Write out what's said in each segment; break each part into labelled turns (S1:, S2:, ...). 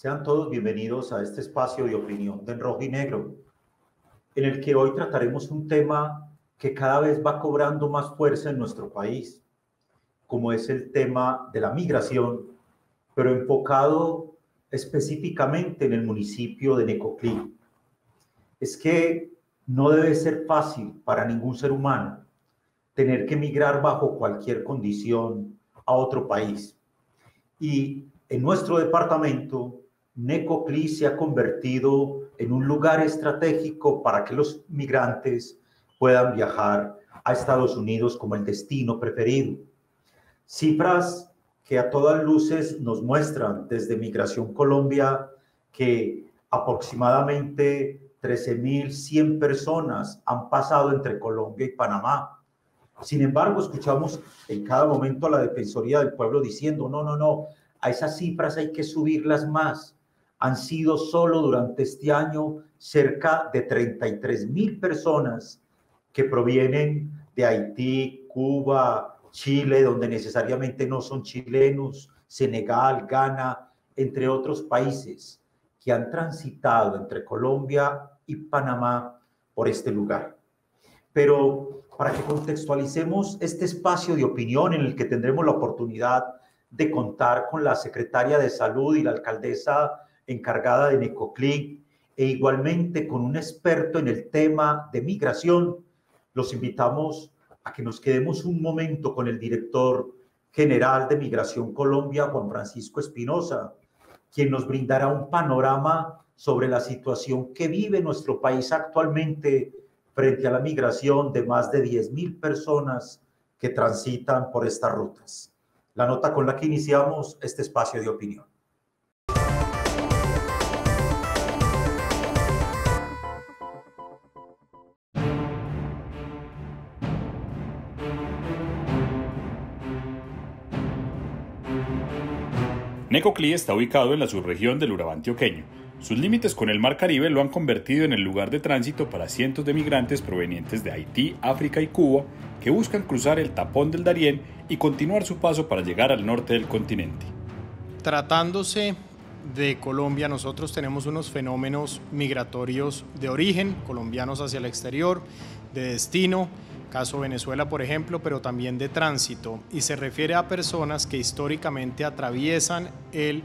S1: Sean todos bienvenidos a este espacio de opinión de En Rojo y Negro, en el que hoy trataremos un tema que cada vez va cobrando más fuerza en nuestro país, como es el tema de la migración, pero enfocado específicamente en el municipio de Necoclí. Es que no debe ser fácil para ningún ser humano tener que migrar bajo cualquier condición a otro país. Y en nuestro departamento, Necoclí se ha convertido en un lugar estratégico para que los migrantes puedan viajar a Estados Unidos como el destino preferido. Cifras que a todas luces nos muestran desde Migración Colombia que aproximadamente 13.100 personas han pasado entre Colombia y Panamá. Sin embargo, escuchamos en cada momento a la Defensoría del Pueblo diciendo, no, a esas cifras hay que subirlas más. Han sido solo durante este año cerca de 33.000 personas que provienen de Haití, Cuba, Chile, donde necesariamente no son chilenos, Senegal, Ghana, entre otros países que han transitado entre Colombia y Panamá por este lugar. Pero para que contextualicemos este espacio de opinión en el que tendremos la oportunidad de contar con la secretaria de Salud y la alcaldesa encargada de Necoclí, e igualmente con un experto en el tema de migración, los invitamos a que nos quedemos un momento con el director general de Migración Colombia, Juan Francisco Espinosa, quien nos brindará un panorama sobre la situación que vive nuestro país actualmente frente a la migración de más de 10.000 personas que transitan por estas rutas. La nota con la que iniciamos este espacio de opinión.
S2: Necoclí está ubicado en la subregión del Urabá antioqueño. Sus límites con el Mar Caribe lo han convertido en el lugar de tránsito para cientos de migrantes provenientes de Haití, África y Cuba que buscan cruzar el tapón del Darién y continuar su paso para llegar al norte del continente.
S3: Tratándose de Colombia, nosotros tenemos unos fenómenos migratorios de origen, colombianos hacia el exterior, de destino, caso Venezuela por ejemplo, pero también de tránsito, y se refiere a personas que históricamente atraviesan el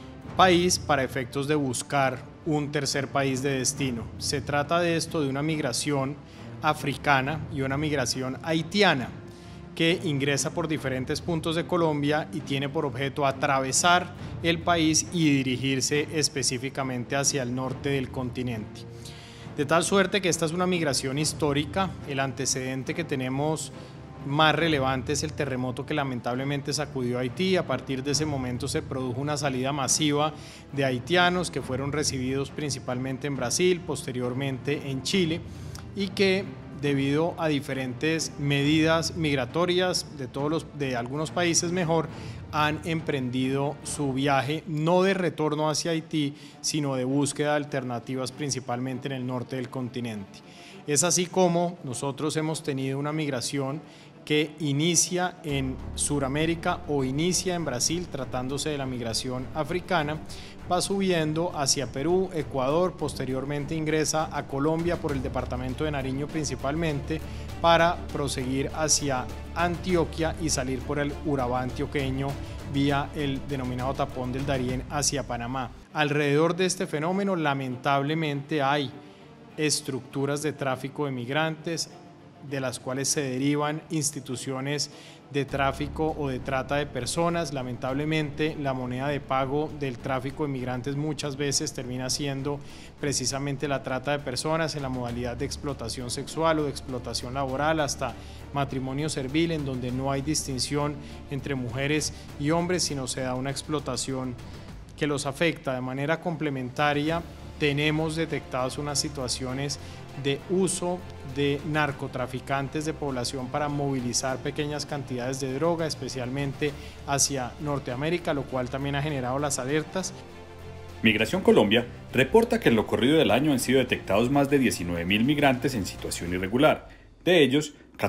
S3: país para efectos de buscar un tercer país de destino. Se trata de esto de una migración africana y una migración haitiana que ingresa por diferentes puntos de Colombia y tiene por objeto atravesar el país y dirigirse específicamente hacia el norte del continente. De tal suerte que esta es una migración histórica. El antecedente que tenemos más relevante es el terremoto que lamentablemente sacudió a Haití. A partir de ese momento se produjo una salida masiva de haitianos que fueron recibidos principalmente en Brasil, posteriormente en Chile, y que debido a diferentes medidas migratorias de algunos países mejor, han emprendido su viaje no de retorno hacia Haití, sino de búsqueda de alternativas principalmente en el norte del continente. Es así como nosotros hemos tenido una migración que inicia en Sudamérica o inicia en Brasil, tratándose de la migración africana, va subiendo hacia Perú, Ecuador, posteriormente ingresa a Colombia por el departamento de Nariño principalmente, para proseguir hacia Antioquia y salir por el Urabá antioqueño vía el denominado tapón del Darién hacia Panamá. Alrededor de este fenómeno lamentablemente hay estructuras de tráfico de migrantes, de las cuales se derivan instituciones de tráfico o de trata de personas. Lamentablemente, la moneda de pago del tráfico de migrantes muchas veces termina siendo precisamente la trata de personas en la modalidad de explotación sexual o de explotación laboral, hasta matrimonio servil, en donde no hay distinción entre mujeres y hombres, sino se da una explotación que los afecta de manera complementaria. Tenemos detectadas unas situaciones de uso de narcotraficantes de población para movilizar pequeñas cantidades de droga, especialmente hacia Norteamérica, lo cual también ha generado las alertas.
S2: Migración Colombia reporta que en lo corrido del año han sido detectados más de 19.000 migrantes en situación irregular. De ellos,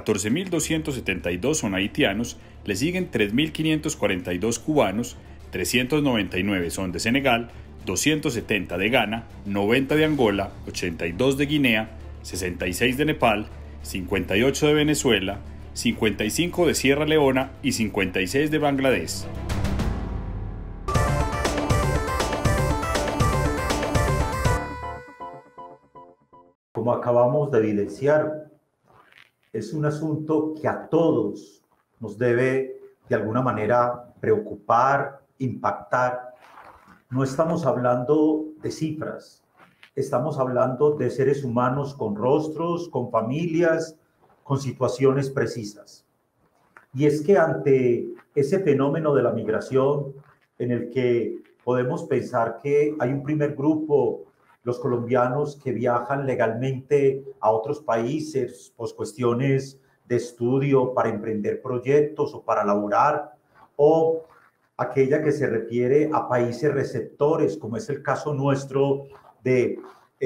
S2: 14.272 son haitianos, le siguen 3.542 cubanos, 399 son de Senegal, 270 de Ghana, 90 de Angola, 82 de Guinea, 66 de Nepal, 58 de Venezuela, 55 de Sierra Leona y 56 de Bangladesh.
S1: Como acabamos de evidenciar, es un asunto que a todos nos debe de alguna manera preocupar, impactar. No estamos hablando de cifras, estamos hablando de seres humanos con rostros, con familias, con situaciones precisas. Y es que ante ese fenómeno de la migración, en el que podemos pensar que hay un primer grupo, los colombianos que viajan legalmente a otros países por cuestiones de estudio, para emprender proyectos o para laborar, o aquella que se refiere a países receptores, como es el caso nuestro de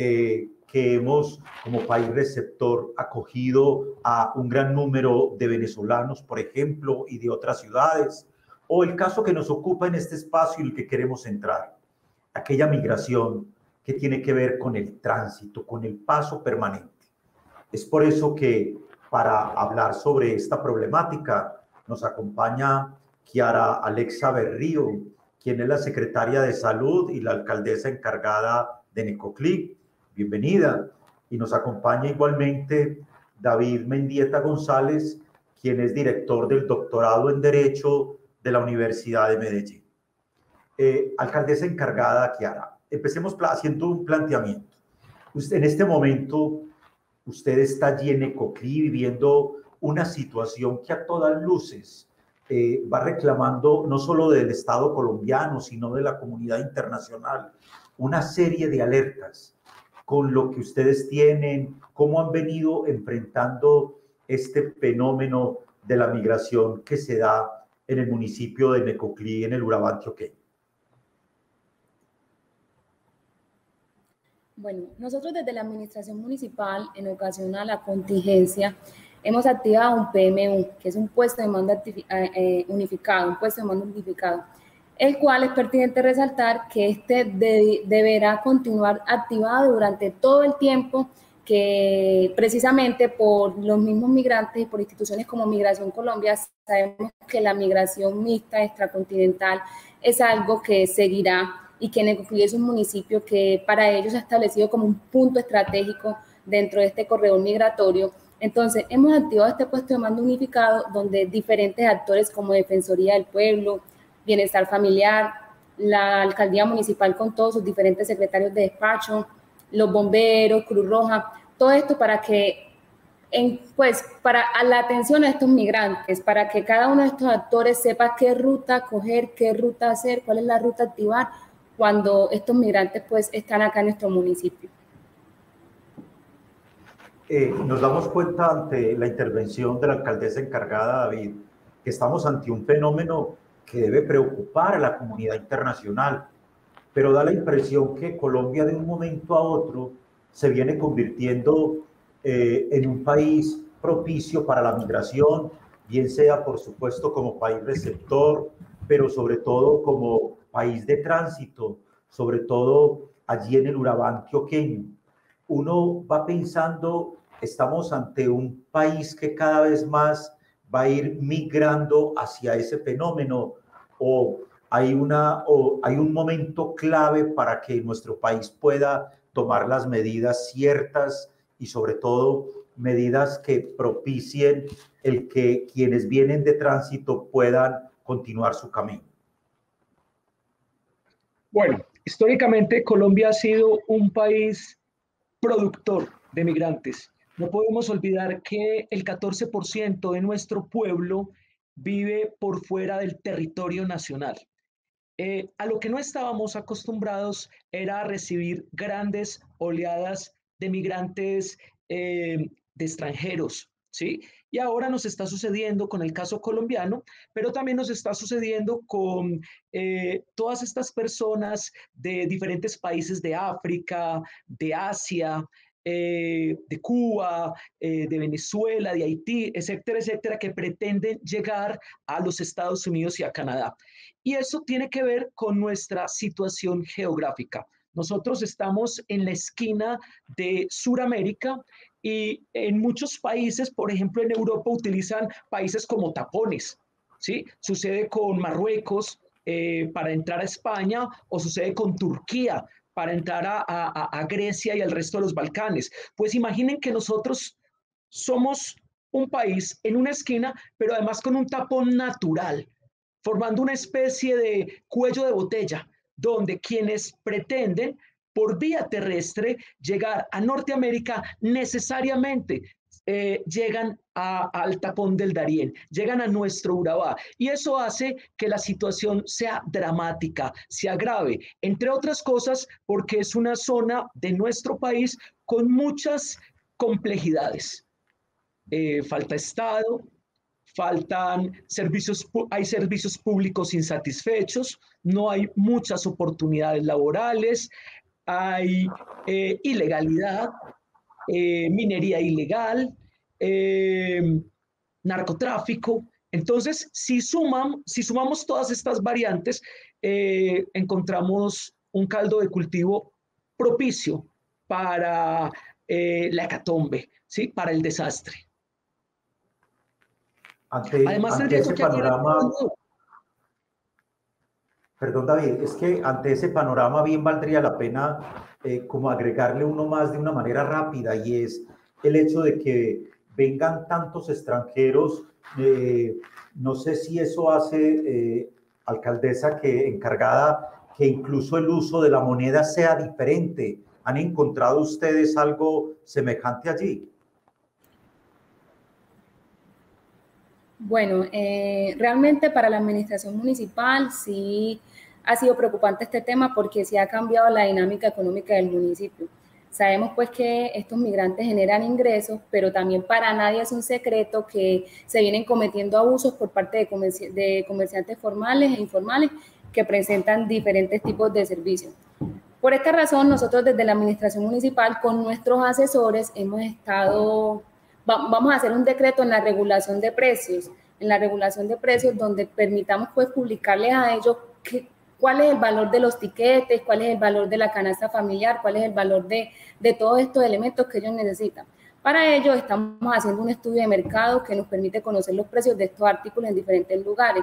S1: que hemos como país receptor acogido a un gran número de venezolanos, por ejemplo, y de otras ciudades, o el caso que nos ocupa en este espacio y el que queremos entrar, aquella migración que tiene que ver con el tránsito, con el paso permanente. Es por eso que para hablar sobre esta problemática nos acompaña Kiara Alexa Berrío, quien es la secretaria de Salud y la alcaldesa encargada de Necoclí. Bienvenida. Y nos acompaña igualmente David Mendieta González, quien es director del doctorado en Derecho de la Universidad de Medellín. Alcaldesa encargada, Kiara, empecemos haciendo un planteamiento. Usted, en este momento, usted está allí en Necoclí viviendo una situación que a todas luces va reclamando no solo del Estado colombiano, sino de la comunidad internacional, una serie de alertas con lo que ustedes tienen, cómo han venido enfrentando este fenómeno de la migración que se da en el municipio de Necoclí, en el Urabá antioqueño.
S4: Bueno, nosotros desde la Administración Municipal, en ocasión a la contingencia, hemos activado un PMU, que es un puesto de mando unificado, el cual es pertinente resaltar que este deberá continuar activado durante todo el tiempo que precisamente por los mismos migrantes y por instituciones como Migración Colombia sabemos que la migración mixta extracontinental es algo que seguirá y que Necoclí es un municipio que para ellos se ha establecido como un punto estratégico dentro de este corredor migratorio. Entonces, hemos activado este puesto de mando unificado donde diferentes actores como Defensoría del Pueblo, Bienestar Familiar, la Alcaldía Municipal con todos sus diferentes secretarios de despacho, los bomberos, Cruz Roja, todo esto para que, para la atención a estos migrantes, para que cada uno de estos actores sepa qué ruta coger, qué ruta hacer, cuál es la ruta a activar cuando estos migrantes pues están acá en nuestro municipio.
S1: Nos damos cuenta ante la intervención de la alcaldesa encargada, David, que estamos ante un fenómeno que debe preocupar a la comunidad internacional, pero da la impresión que Colombia de un momento a otro se viene convirtiendo en un país propicio para la migración, bien sea por supuesto como país receptor, pero sobre todo como país de tránsito, sobre todo allí en el Urabá antioqueño. Uno va pensando, estamos ante un país que cada vez más va a ir migrando hacia ese fenómeno, o hay un momento clave para que nuestro país pueda tomar las medidas ciertas y sobre todo medidas que propicien el que quienes vienen de tránsito puedan continuar su camino.
S5: Bueno, históricamente Colombia ha sido un país productor de migrantes. No podemos olvidar que el 14% de nuestro pueblo vive por fuera del territorio nacional. A lo que no estábamos acostumbrados era a recibir grandes oleadas de migrantes de extranjeros, ¿sí? Y ahora nos está sucediendo con el caso colombiano, pero también nos está sucediendo con todas estas personas de diferentes países de África, de Asia, de Cuba, de Venezuela, de Haití, etcétera, etcétera, que pretenden llegar a los Estados Unidos y a Canadá. Y eso tiene que ver con nuestra situación geográfica. Nosotros estamos en la esquina de Sudamérica y en muchos países, por ejemplo en Europa, utilizan países como tapones, ¿sí? Sucede con Marruecos para entrar a España o sucede con Turquía para entrar a Grecia y al resto de los Balcanes. Pues imaginen que nosotros somos un país en una esquina, pero además con un tapón natural, formando una especie de cuello de botella, donde quienes pretenden por vía terrestre llegar a Norteamérica necesariamente llegan al tapón del Darién, llegan a nuestro Urabá, y eso hace que la situación sea dramática, se agrave, entre otras cosas porque es una zona de nuestro país con muchas complejidades. Falta Estado, hay servicios públicos insatisfechos, no hay muchas oportunidades laborales, hay ilegalidad, minería ilegal, narcotráfico. Entonces, si sumamos todas estas variantes, encontramos un caldo de cultivo propicio para la hecatombe, ¿sí? Para el desastre.
S1: Ante ese panorama, perdón David, es que ante ese panorama bien valdría la pena como agregarle uno más de una manera rápida, y es el hecho de que vengan tantos extranjeros. No sé si eso hace, alcaldesa que encargada, que incluso el uso de la moneda sea diferente. ¿Han encontrado ustedes algo semejante allí?
S4: Bueno, realmente para la administración municipal sí ha sido preocupante este tema porque sí ha cambiado la dinámica económica del municipio. Sabemos pues que estos migrantes generan ingresos, pero también para nadie es un secreto que se vienen cometiendo abusos por parte de comerciantes formales e informales que presentan diferentes tipos de servicios. Por esta razón, nosotros desde la administración municipal con nuestros asesores hemos estado... Vamos a hacer un decreto en la regulación de precios, donde permitamos pues publicarles a ellos cuál es el valor de los tiquetes, cuál es el valor de la canasta familiar, cuál es el valor de todos estos elementos que ellos necesitan. Para ello estamos haciendo un estudio de mercado que nos permite conocer los precios de estos artículos en diferentes lugares.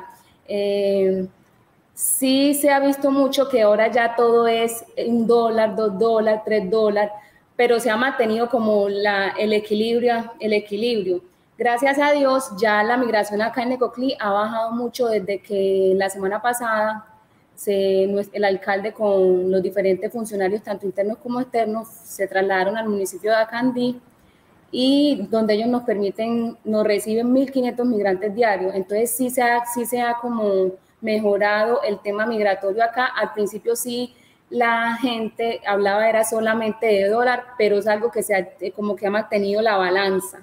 S4: Sí se ha visto mucho que ahora ya todo es $1, $2, $3, pero se ha mantenido como el equilibrio. Gracias a Dios, ya la migración acá en Necoclí ha bajado mucho desde que la semana pasada el alcalde con los diferentes funcionarios, tanto internos como externos, se trasladaron al municipio de Acandí, y donde ellos nos reciben 1.500 migrantes diarios. Entonces sí se ha como mejorado el tema migratorio acá. Al principio sí, la gente hablaba era solamente de dólar, pero es algo que como que ha mantenido la balanza.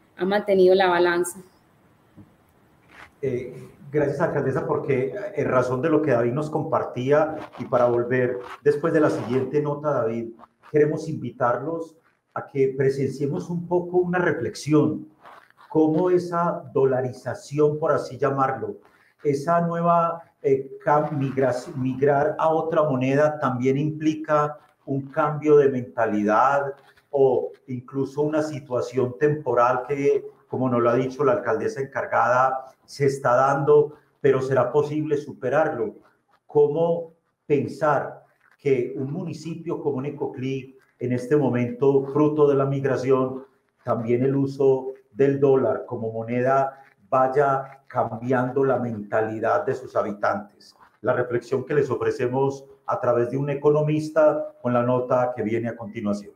S1: Gracias, alcaldesa, porque en razón de lo que David nos compartía, y para volver después de la siguiente nota, David, queremos invitarlos a que presenciemos un poco una reflexión, cómo esa dolarización, por así llamarlo, esa nueva migrar a otra moneda también implica un cambio de mentalidad o incluso una situación temporal que, como nos lo ha dicho la alcaldesa encargada, se está dando, pero será posible superarlo. ¿Cómo pensar que un municipio como Necoclí, en este momento, fruto de la migración, también el uso del dólar como moneda vaya cambiando la mentalidad de sus habitantes? La reflexión que les ofrecemos a través de un economista con la nota que viene a continuación.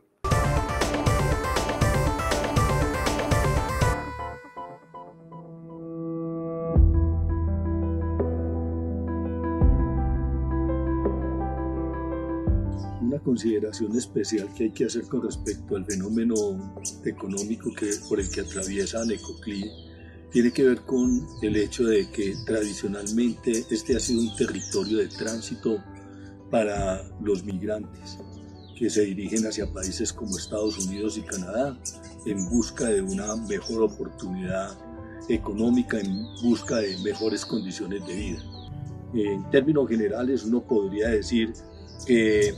S6: Una consideración especial que hay que hacer con respecto al fenómeno económico por el que atraviesa Necoclí tiene que ver con el hecho de que tradicionalmente este ha sido un territorio de tránsito para los migrantes que se dirigen hacia países como Estados Unidos y Canadá en busca de una mejor oportunidad económica, en busca de mejores condiciones de vida. En términos generales, uno podría decir que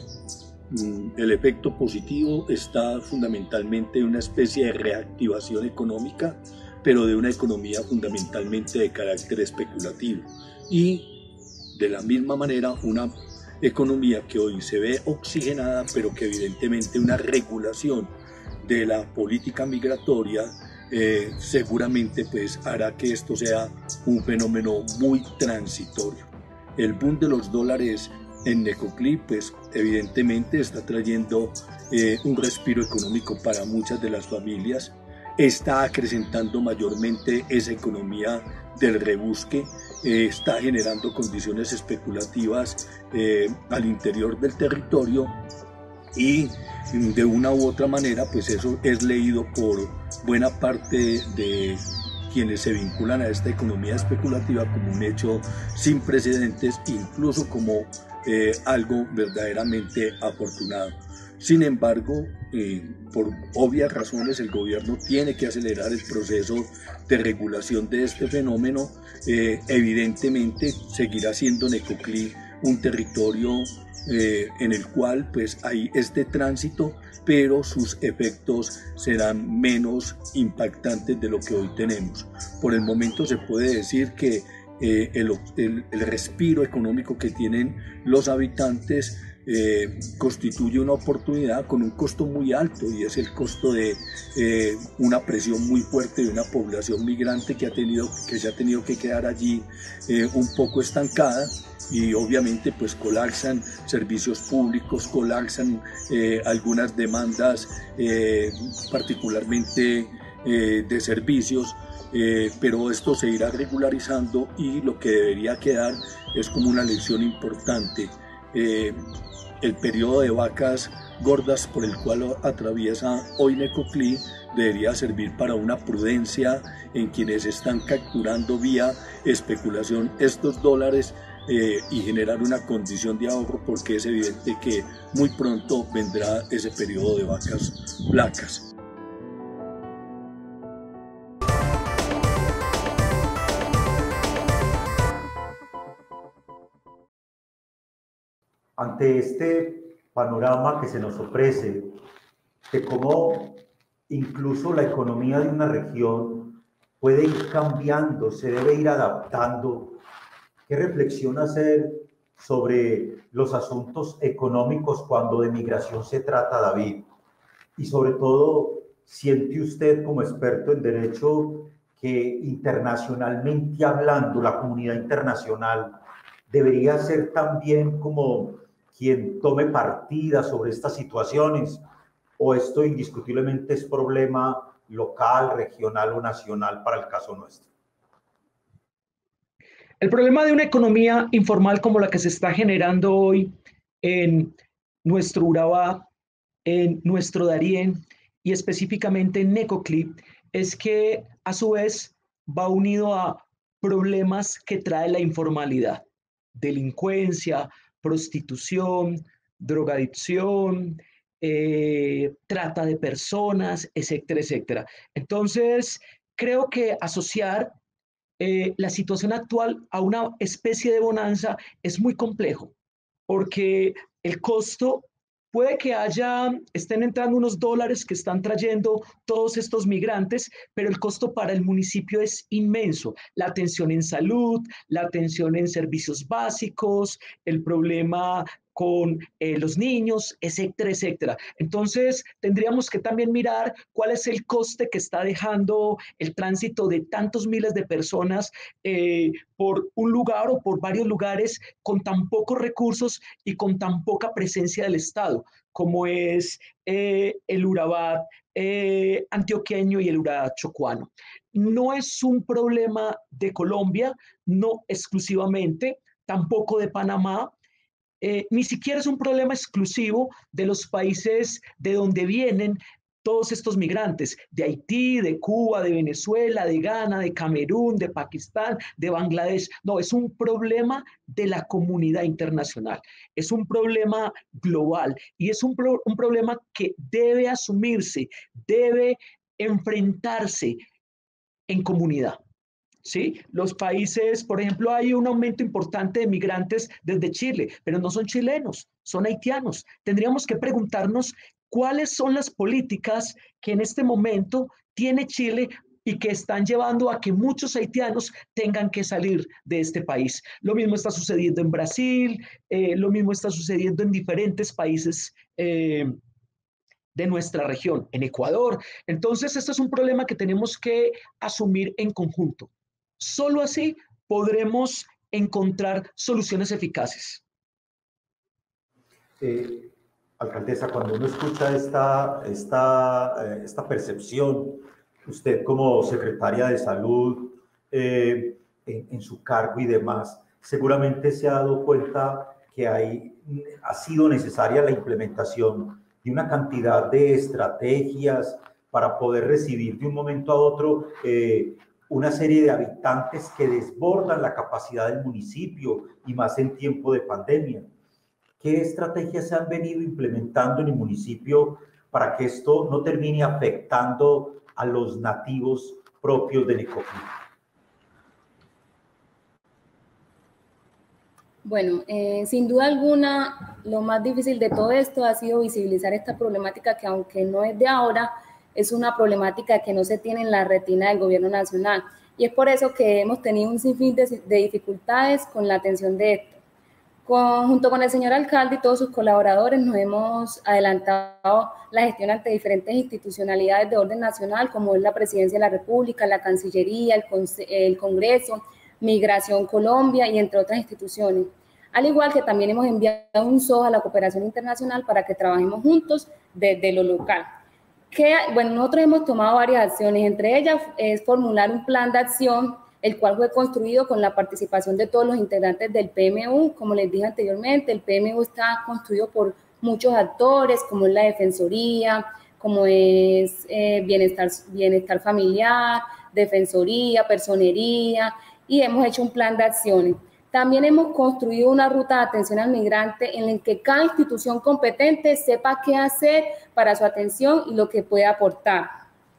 S6: el efecto positivo está fundamentalmente en una especie de reactivación económica, pero de una economía fundamentalmente de carácter especulativo. Y de la misma manera, una economía que hoy se ve oxigenada, pero que evidentemente una regulación de la política migratoria seguramente pues hará que esto sea un fenómeno muy transitorio. El boom de los dólares en Necoclí pues evidentemente está trayendo un respiro económico para muchas de las familias, está acrecentando mayormente esa economía del rebusque, está generando condiciones especulativas al interior del territorio y de una u otra manera pues eso es leído por buena parte de quienes se vinculan a esta economía especulativa como un hecho sin precedentes, incluso como algo verdaderamente afortunado. Sin embargo, por obvias razones, el gobierno tiene que acelerar el proceso de regulación de este fenómeno. Evidentemente, seguirá siendo Necoclí un territorio en el cual pues, hay este tránsito, pero sus efectos serán menos impactantes de lo que hoy tenemos. Por el momento se puede decir que el respiro económico que tienen los habitantes constituye una oportunidad con un costo muy alto, y es el costo de una presión muy fuerte de una población migrante que se ha tenido que quedar allí un poco estancada, y obviamente pues colapsan servicios públicos, colapsan algunas demandas particularmente de servicios, pero esto se irá regularizando, y lo que debería quedar es como una lección importante. El periodo de vacas gordas por el cual atraviesa hoy Necoclí debería servir para una prudencia en quienes están capturando vía especulación estos dólares y generar una condición de ahorro, porque es evidente que muy pronto vendrá ese periodo de vacas flacas.
S1: Ante este panorama que se nos ofrece, de cómo incluso la economía de una región puede ir cambiando, se debe ir adaptando, ¿qué reflexión hacer sobre los asuntos económicos cuando de migración se trata, David? Y sobre todo, ¿siente usted como experto en derecho que internacionalmente hablando, la comunidad internacional debería ser también como quien tome partida sobre estas situaciones, o esto indiscutiblemente es problema local, regional o nacional para el caso nuestro?
S5: El problema de una economía informal como la que se está generando hoy en nuestro Urabá, en nuestro Darién y específicamente en Necoclí es que a su vez va unido a problemas que trae la informalidad: delincuencia, prostitución, drogadicción, trata de personas, etcétera, etcétera. Entonces, creo que asociar la situación actual a una especie de bonanza es muy complejo, porque el costo puede que estén entrando unos dólares que están trayendo todos estos migrantes, pero el costo para el municipio es inmenso. La atención en salud, la atención en servicios básicos, el problema con los niños, etcétera, etcétera. Entonces, tendríamos que también mirar cuál es el coste que está dejando el tránsito de tantos miles de personas por un lugar o por varios lugares con tan pocos recursos y con tan poca presencia del Estado, como es el Urabá antioqueño y el Urabá chocuano. No es un problema de Colombia, no exclusivamente, tampoco de Panamá. Ni siquiera es un problema exclusivo de los países de donde vienen todos estos migrantes de Haití, de Cuba, de Venezuela, de Ghana, de Camerún, de Pakistán, de Bangladesh. No, es un problema de la comunidad internacional, es un problema global y es un problema que debe asumirse, debe enfrentarse en comunidad. ¿Sí? Los países, por ejemplo, hay un aumento importante de migrantes desde Chile, pero no son chilenos, son haitianos. Tendríamos que preguntarnos cuáles son las políticas que en este momento tiene Chile y que están llevando a que muchos haitianos tengan que salir de este país. Lo mismo está sucediendo en Brasil, lo mismo está sucediendo en diferentes países de nuestra región, en Ecuador. Entonces, este es un problema que tenemos que asumir en conjunto. Solo así podremos encontrar soluciones eficaces.
S1: Alcaldesa, cuando uno escucha esta percepción, usted como secretaria de Salud, en su cargo y demás, seguramente se ha dado cuenta que ha sido necesaria la implementación de una cantidad de estrategias para poder recibir de un momento a otro una serie de habitantes que desbordan la capacidad del municipio y más en tiempo de pandemia. ¿Qué estrategias se han venido implementando en el municipio para que esto no termine afectando a los nativos propios de Necoclí?
S4: Bueno, sin duda alguna, lo más difícil de todo esto ha sido visibilizar esta problemática que, aunque no es de ahora, es una problemática que no se tiene en la retina del gobierno nacional. Y es por eso que hemos tenido un sinfín de dificultades con la atención de esto. Junto con el señor alcalde y todos sus colaboradores nos hemos adelantado la gestión ante diferentes institucionalidades de orden nacional, como es la Presidencia de la República, la Cancillería, el Congreso, Migración Colombia y entre otras instituciones. Al igual que también hemos enviado un SOA a la cooperación internacional para que trabajemos juntos desde lo local. Bueno, nosotros hemos tomado varias acciones, entre ellas es formular un plan de acción, el cual fue construido con la participación de todos los integrantes del PMU. Como les dije anteriormente, el PMU está construido por muchos actores, como es la Defensoría, como es bienestar familiar, Defensoría, Personería, y hemos hecho un plan de acciones. También hemos construido una ruta de atención al migrante en la que cada institución competente sepa qué hacer para su atención y lo que puede aportar.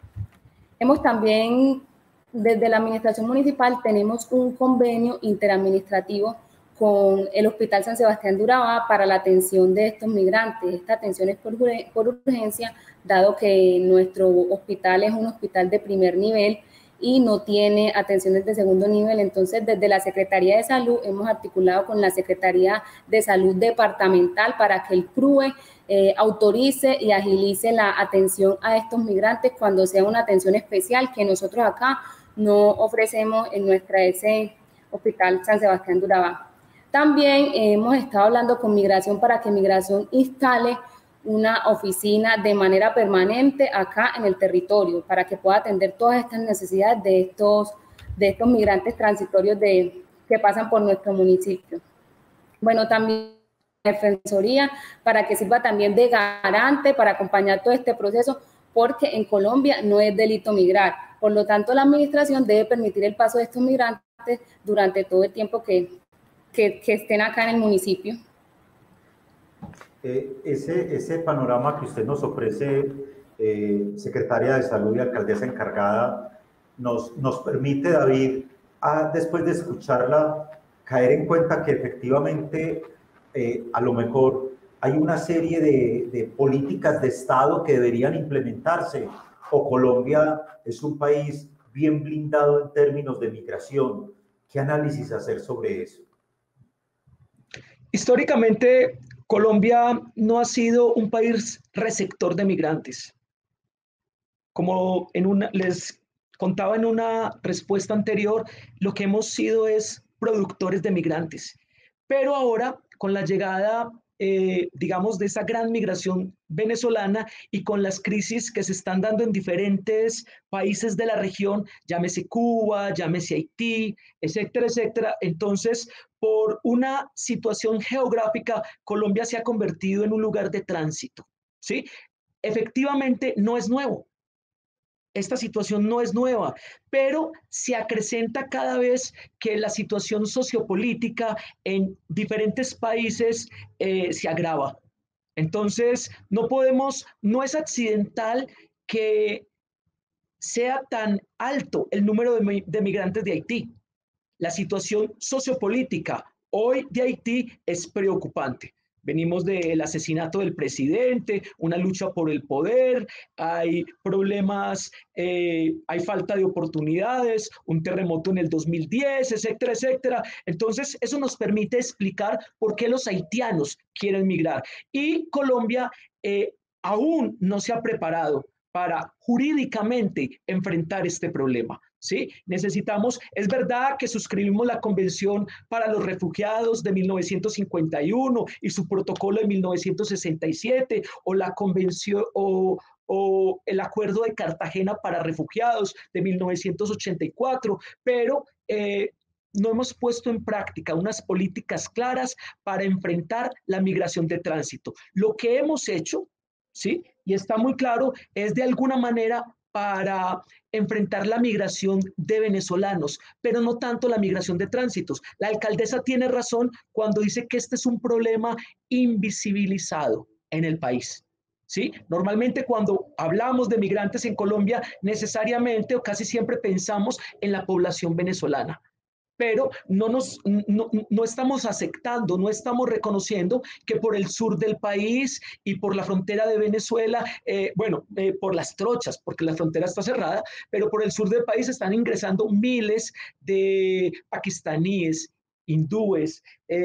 S4: Hemos también, desde la administración municipal, tenemos un convenio interadministrativo con el Hospital San Sebastián de Urabá para la atención de estos migrantes. Esta atención es por urgencia, dado que nuestro hospital es un hospital de primer nivel y no tiene atenciones de segundo nivel. Entonces, desde la Secretaría de Salud hemos articulado con la Secretaría de Salud Departamental para que el CRUE autorice y agilice la atención a estos migrantes cuando sea una atención especial que nosotros acá no ofrecemos en ese Hospital San Sebastián de Urabá. También hemos estado hablando con Migración para que Migración instale una oficina de manera permanente acá en el territorio para que pueda atender todas estas necesidades de estos migrantes transitorios que pasan por nuestro municipio. Bueno, también la Defensoría para que sirva también de garante para acompañar todo este proceso, porque en Colombia no es delito migrar. Por lo tanto, la administración debe permitir el paso de estos migrantes durante todo el tiempo que estén acá en el municipio.
S1: Ese panorama que usted nos ofrece, secretaria de Salud y alcaldesa encargada, nos permite, David, después de escucharla, caer en cuenta que efectivamente a lo mejor hay una serie de políticas de Estado que deberían implementarse, o Colombia es un país bien blindado en términos de migración. ¿Qué análisis hacer sobre eso?
S5: Históricamente, Colombia no ha sido un país receptor de migrantes. Como les contaba en una respuesta anterior, lo que hemos sido es productores de migrantes. Pero ahora, con la llegada, digamos, de esa gran migración venezolana y con las crisis que se están dando en diferentes países de la región, llámese Cuba, llámese Haití, etcétera, etcétera, entonces, por una situación geográfica, Colombia se ha convertido en un lugar de tránsito, ¿sí? efectivamente no es nuevo. Esta situación no es nueva, pero se acrecenta cada vez que la situación sociopolítica en diferentes países se agrava. Entonces, no es accidental que sea tan alto el número de migrantes de Haití. La situación sociopolítica hoy de Haití es preocupante. Venimos del asesinato del presidente, una lucha por el poder, hay problemas, hay falta de oportunidades, un terremoto en el 2010, etcétera, etcétera. Entonces, eso nos permite explicar por qué los haitianos quieren migrar. Y Colombia aún no se ha preparado para jurídicamente enfrentar este problema. ¿Sí? Necesitamos, es verdad que suscribimos la Convención para los Refugiados de 1951 y su protocolo de 1967, o la Convención o el Acuerdo de Cartagena para Refugiados de 1984, pero no hemos puesto en práctica unas políticas claras para enfrentar la migración de tránsito. Lo que hemos hecho, ¿sí? Y está muy claro, es de alguna manera para enfrentar la migración de venezolanos, pero no tanto la migración de tránsitos. La alcaldesa tiene razón cuando dice que este es un problema invisibilizado en el país. ¿Sí? Normalmente cuando hablamos de migrantes en Colombia, necesariamente o casi siempre pensamos en la población venezolana, pero no estamos aceptando, no estamos reconociendo que por el sur del país y por la frontera de Venezuela, por las trochas, porque la frontera está cerrada, pero por el sur del país están ingresando miles de pakistaníes, hindúes,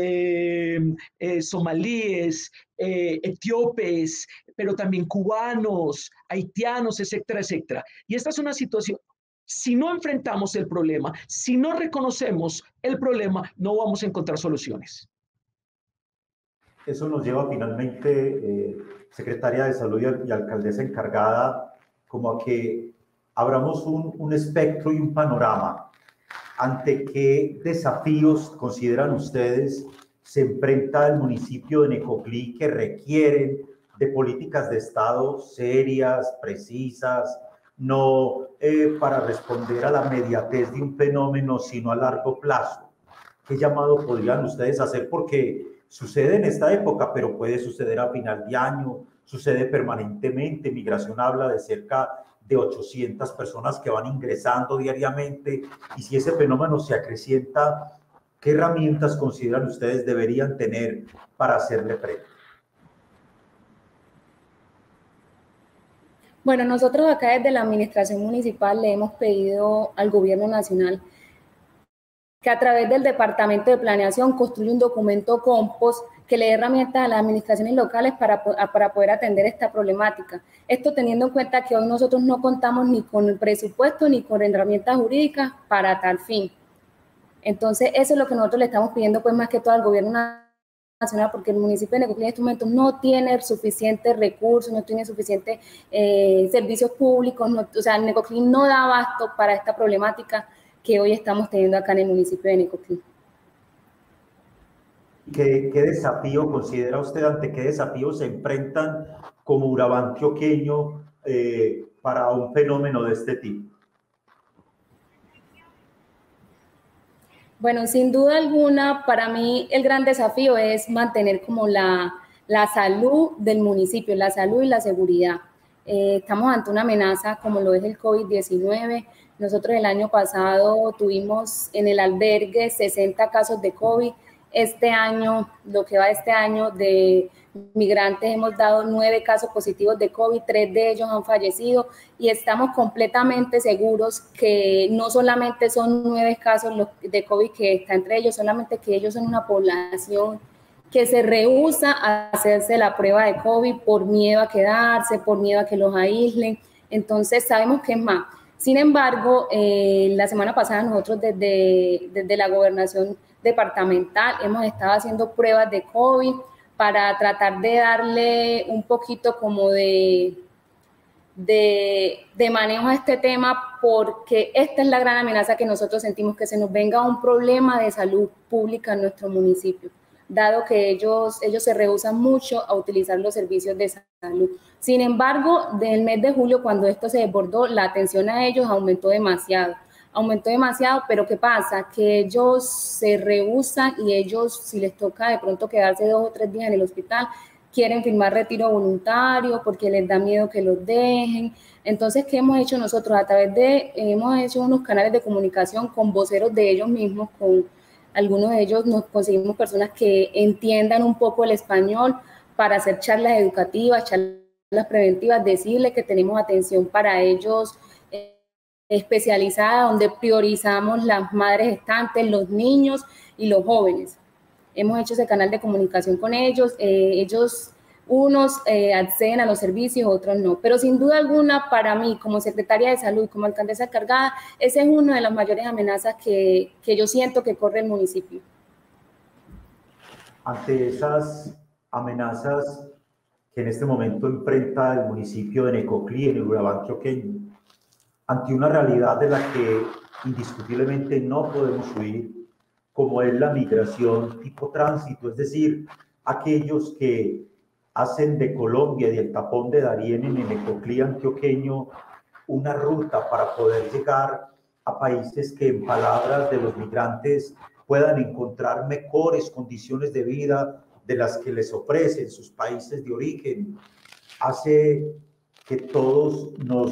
S5: somalíes, etíopes, pero también cubanos, haitianos, etcétera, etcétera. Y esta es una situación. Si no enfrentamos el problema, si no reconocemos el problema, no vamos a encontrar soluciones.
S1: Eso nos lleva finalmente, secretaria de Salud y alcaldesa encargada, como a que abramos un espectro y un panorama. ¿Ante qué desafíos consideran ustedes se enfrenta el municipio de Necoclí, que requieren de políticas de Estado serias, precisas, no para responder a la mediatez de un fenómeno, sino a largo plazo? ¿Qué llamado podrían ustedes hacer? Porque sucede en esta época, pero puede suceder a final de año, sucede permanentemente. Migración habla de cerca de 800 personas que van ingresando diariamente, y si ese fenómeno se acrecienta, ¿qué herramientas consideran ustedes deberían tener para hacerle frente?
S4: Bueno, nosotros acá desde la administración municipal le hemos pedido al gobierno nacional que a través del Departamento de Planeación construya un documento compost que le dé herramientas a las administraciones locales para poder atender esta problemática. Esto teniendo en cuenta que hoy nosotros no contamos ni con el presupuesto ni con herramientas jurídicas para tal fin. Entonces, eso es lo que nosotros le estamos pidiendo, pues más que todo al gobierno nacional, porque el municipio de Necoclí en este momento no tiene suficientes recursos, no tiene suficientes servicios públicos, o sea, Necoclí no da abasto para esta problemática que hoy estamos teniendo acá en el municipio de Necoclí.
S1: ¿Qué desafío considera usted, ante qué desafíos se enfrentan como Urabá antioqueño para un fenómeno de este tipo?
S4: Bueno, sin duda alguna, para mí el gran desafío es mantener como la salud del municipio, la salud y la seguridad. Estamos ante una amenaza como lo es el COVID-19. Nosotros el año pasado tuvimos en el albergue 60 casos de COVID. Este año, lo que va de este año de migrantes, hemos dado 9 casos positivos de COVID, 3 de ellos han fallecido, y estamos completamente seguros que no solamente son 9 casos de COVID que está entre ellos, solamente que ellos son una población que se rehúsa a hacerse la prueba de COVID por miedo a quedarse, por miedo a que los aíslen. Entonces sabemos que es más. Sin embargo, la semana pasada nosotros desde la gobernación departamental hemos estado haciendo pruebas de COVID para tratar de darle un poquito como de manejo a este tema, porque esta es la gran amenaza que nosotros sentimos, que se nos venga un problema de salud pública en nuestro municipio. dado que ellos se rehúsan mucho a utilizar los servicios de salud. Sin embargo, del mes de julio, cuando esto se desbordó, la atención a ellos aumentó demasiado, pero ¿qué pasa? Que ellos se rehúsan y ellos, si les toca de pronto quedarse 2 o 3 días en el hospital, quieren firmar retiro voluntario porque les da miedo que los dejen. Entonces, ¿qué hemos hecho nosotros? Hemos hecho unos canales de comunicación con voceros de ellos mismos, con algunos de ellos nos conseguimos personas que entiendan un poco el español para hacer charlas educativas, charlas preventivas, decirles que tenemos atención para ellos especializada, donde priorizamos las madres gestantes, los niños y los jóvenes. Hemos hecho ese canal de comunicación con ellos, unos acceden a los servicios, otros no, pero sin duda alguna para mí como secretaria de salud y como alcaldesa encargada, esa es una de las mayores amenazas que yo siento que corre el municipio.
S1: Ante esas amenazas que en este momento enfrenta el municipio de Necoclí, en el Urabá antioqueño, ante una realidad de la que indiscutiblemente no podemos huir, como es la migración tipo tránsito, es decir, aquellos que hacen de Colombia y del tapón de Darién en el Necoclí antioqueño una ruta para poder llegar a países que, en palabras de los migrantes, puedan encontrar mejores condiciones de vida de las que les ofrecen sus países de origen, hace que todos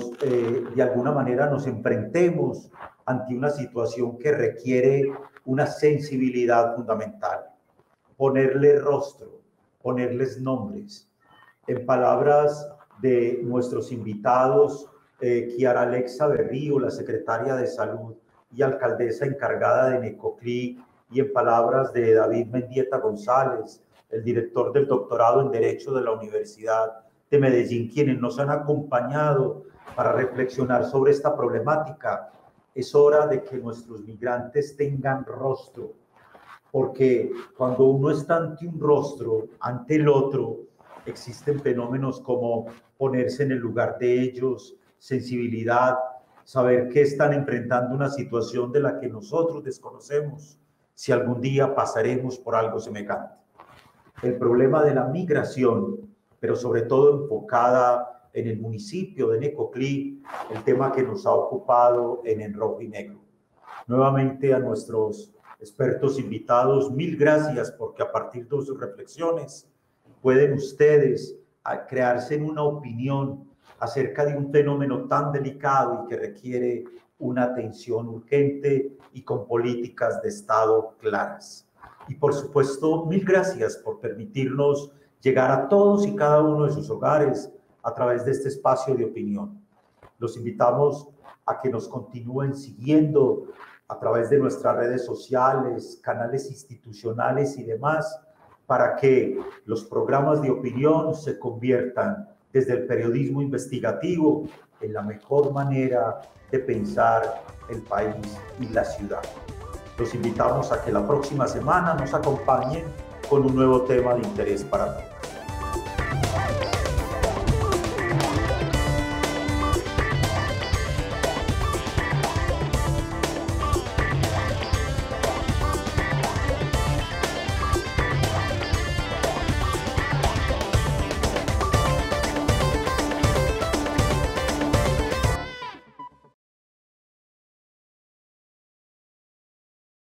S1: de alguna manera nos enfrentemos ante una situación que requiere una sensibilidad fundamental, ponerle rostro, ponerles nombres. En palabras de nuestros invitados, Kiara Alexa Berrío, la secretaria de Salud y alcaldesa encargada de Necoclí, y en palabras de David Mendieta González, el director del doctorado en Derecho de la Universidad de Medellín, quienes nos han acompañado para reflexionar sobre esta problemática. Es hora de que nuestros migrantes tengan rostro, porque cuando uno está ante un rostro, ante el otro, existen fenómenos como ponerse en el lugar de ellos, sensibilidad, saber que están enfrentando una situación de la que nosotros desconocemos, si algún día pasaremos por algo semejante. El problema de la migración, pero sobre todo enfocada en el municipio de Necoclí, el tema que nos ha ocupado en Rojo y Negro. Nuevamente a nuestros expertos invitados, mil gracias, porque a partir de sus reflexiones pueden ustedes crearse en una opinión acerca de un fenómeno tan delicado y que requiere una atención urgente y con políticas de Estado claras. Y por supuesto, mil gracias por permitirnos llegar a todos y cada uno de sus hogares a través de este espacio de opinión. Los invitamos a que nos continúen siguiendo a través de nuestras redes sociales, canales institucionales y demás, para que los programas de opinión se conviertan desde el periodismo investigativo en la mejor manera de pensar el país y la ciudad. Los invitamos a que la próxima semana nos acompañen con un nuevo tema de interés para todos.